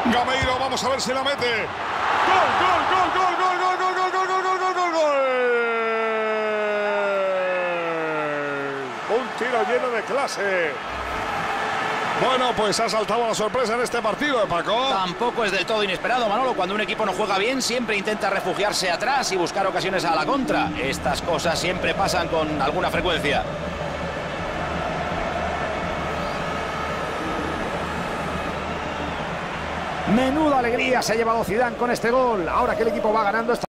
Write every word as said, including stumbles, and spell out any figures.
Gameiro, vamos a ver si la mete. ¡Gol, gol, gol, gol, gol, gol, gol, gol, gol, gol, gol, gol, gol! Un tiro lleno de clase. Bueno, pues ha saltado la sorpresa en este partido, ¿eh, Paco? Tampoco es del todo inesperado, Manolo. Cuando un equipo no juega bien, siempre intenta refugiarse atrás y buscar ocasiones a la contra. Estas cosas siempre pasan con alguna frecuencia. Menuda alegría se ha llevado Zidane con este gol. Ahora que el equipo va ganando esta